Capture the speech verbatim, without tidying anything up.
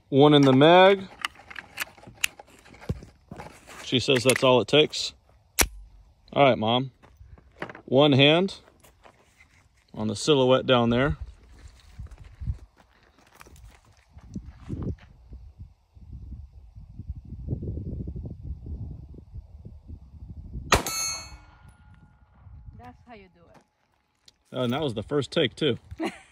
one in the mag. She says that's all it takes. All right, Mom. One hand on the silhouette down there. That's how you do it. Oh, and that was the first take too.